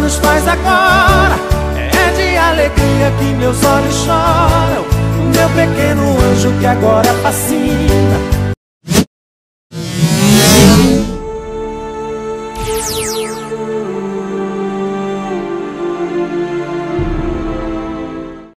anos faz agora. É de alegria que meus olhos choram, meu pequeno anjo que agora fascina.